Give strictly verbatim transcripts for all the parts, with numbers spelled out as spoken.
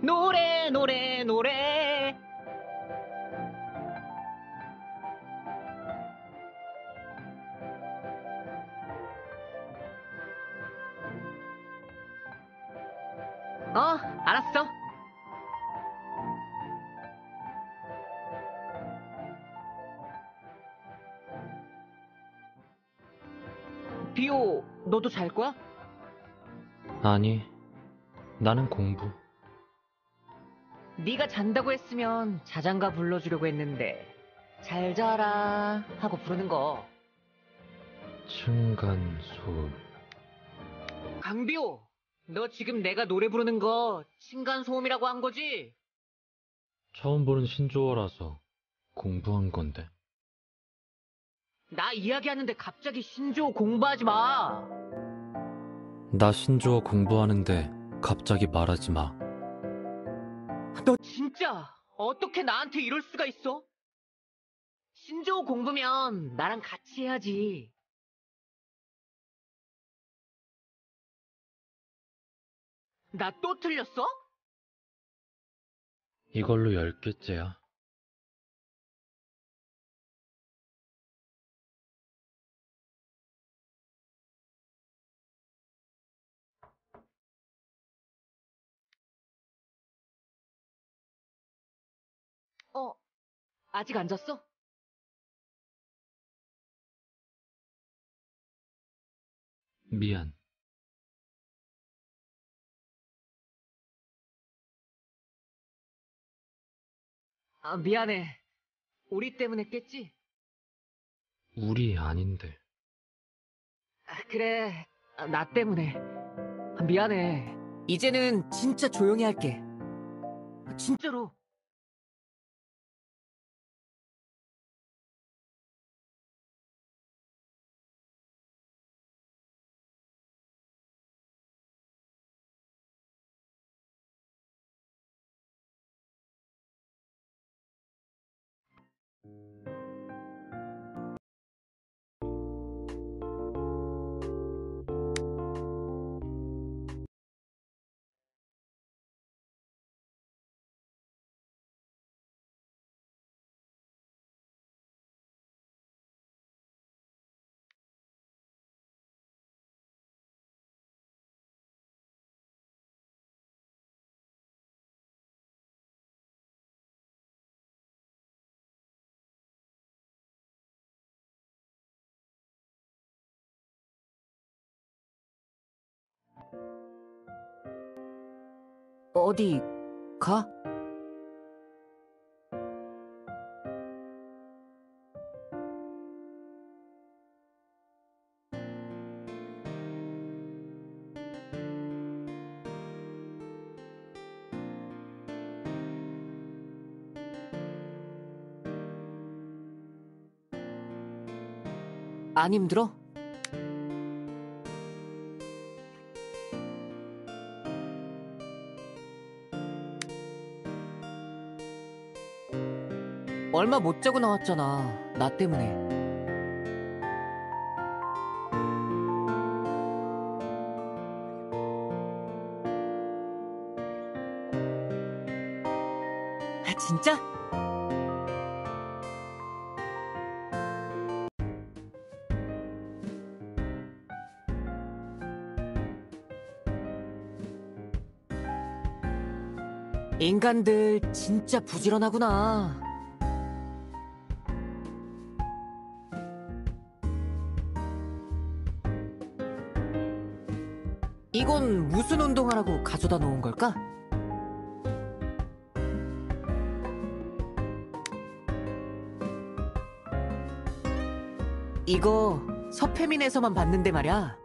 노래 노래 노래. 어, 알았어. 비오, 너도 잘 거야? 아니, 나는 공부. 네가 잔다고 했으면 자장가 불러주려고 했는데 잘 자라 하고 부르는 거. 층간소음. 강비오, 너 지금 내가 노래 부르는 거 층간소음이라고 한 거지? 처음 보는 신조어라서 공부한 건데. 나 이야기하는데 갑자기 신조어 공부하지 마. 나 신조어 공부하는데 갑자기 말하지 마. 너 진짜 어떻게 나한테 이럴 수가 있어? 신조어 공부면 나랑 같이 해야지. 나 또 틀렸어? 이걸로 열 개째야. 어, 아직 안 잤어? 미안. 아, 미안해. 우리 때문에 깼지? 우리 아닌데. 아, 그래, 아, 나 때문에. 아, 미안해. 이제는 진짜 조용히 할게. 아, 진짜로. 어디 가? 안 힘들어? 얼마 못 자고 나왔잖아. 나 때문에. 아, 진짜? 인간들 진짜 부지런하구나. 이건 무슨 운동하라고 가져다 놓은 걸까? 이거 서페민에서만 봤는데 말이야.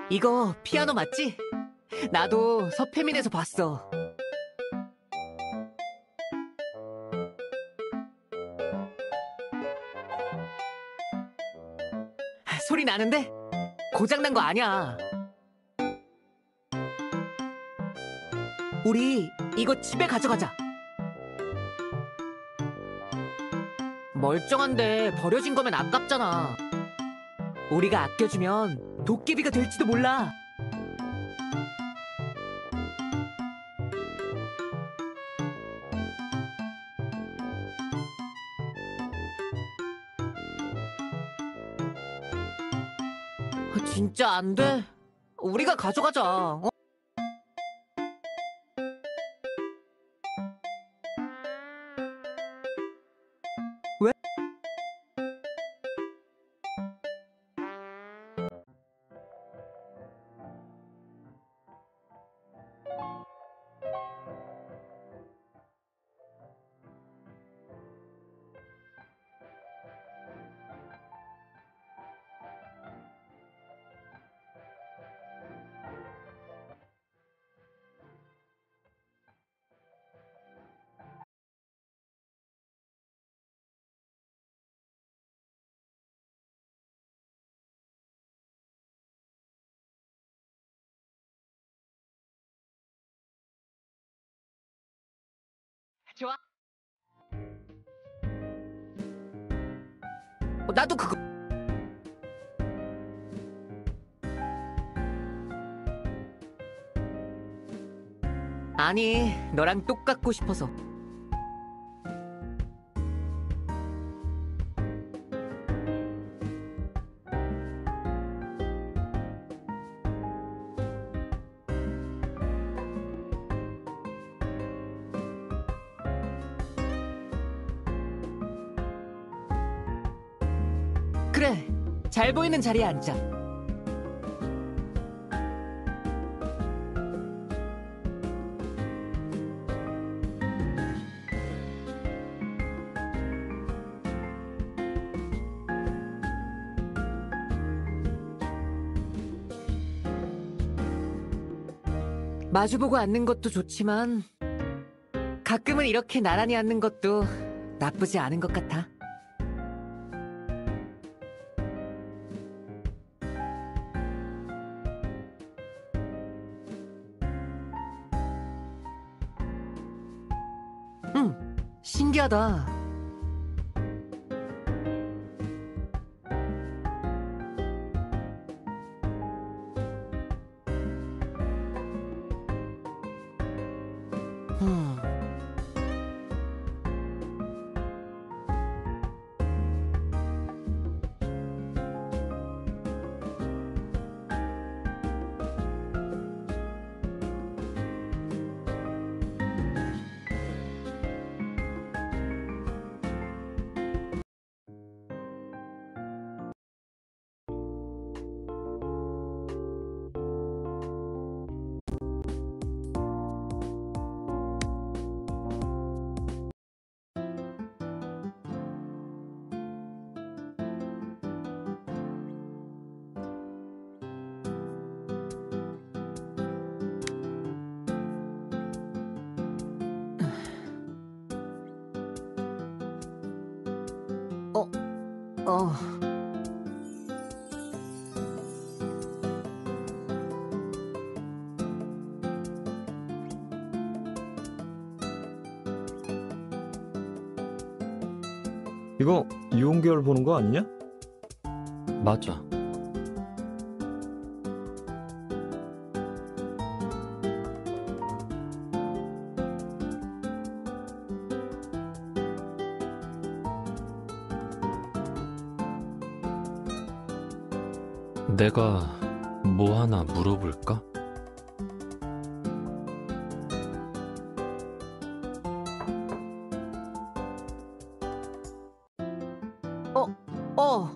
이거 피아노 맞지? 나도 서페민에서 봤어. 소리 나는데? 고장난 거 아니야. 우리 이거 집에 가져가자. 멀쩡한데 버려진 거면 아깝잖아. 우리가 아껴주면 도깨비가 될지도 몰라. 진짜 안 돼? 우리가 가져가자. 어? 왜? 좋아. 어, 나도 그거. 아니, 너랑 똑같고 싶어서. 그래, 잘 보이는 자리에 앉아. 마주보고 앉는 것도 좋지만 가끔은 이렇게 나란히 앉는 것도 나쁘지 않은 것 같아. 응, 신기하다. 음. 어, 어. 이거 유흥계열 보는 거 아니냐? 맞아. 내가 뭐 하나 물어볼까? 어, 어.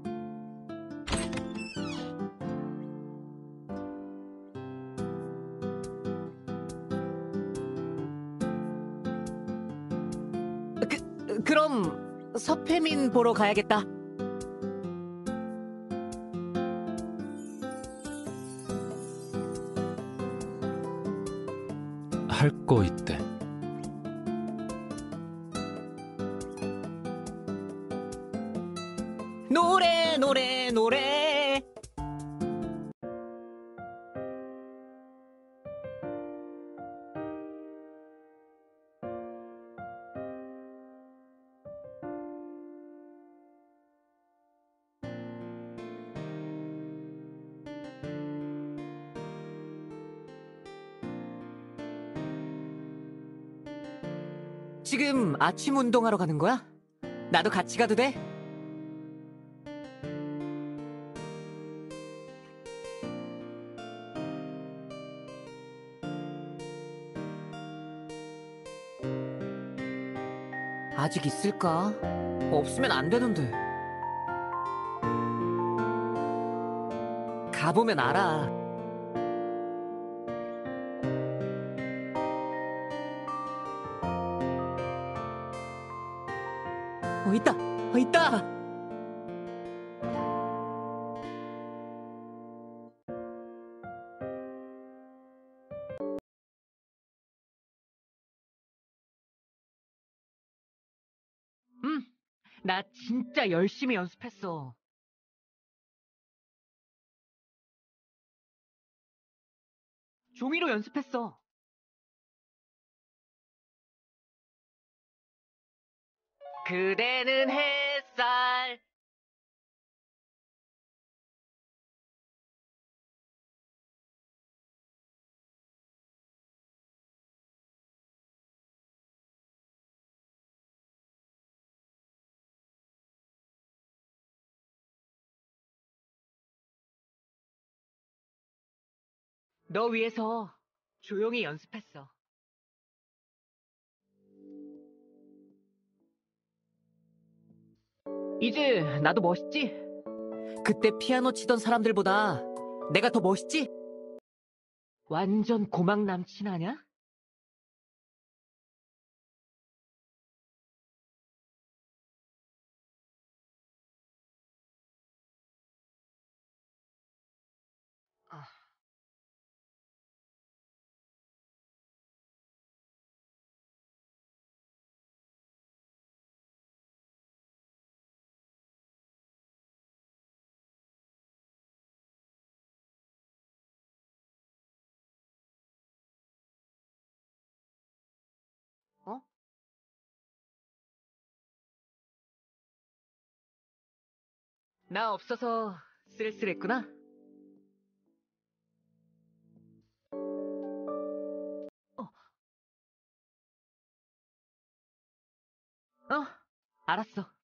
그, 그럼 서페민 보러 가야겠다. 할 거 있대. 노래 노래 노래. 지금 아침 운동하러 가는 거야? 나도 같이 가도 돼? 아직 있을까? 없으면 안 되는데. 가보면 알아. 어, 있다! 어, 있다! 응, 나 진짜 열심히 연습했어. 종이로 연습했어. 그대는 햇살. 너 위해서 조용히 연습했어. 이제 나도 멋있지? 그때 피아노 치던 사람들보다 내가 더 멋있지? 완전 고막 남친 아냐? 아, 어? 나 없어서 쓸쓸했구나. 어, 어, 알았어.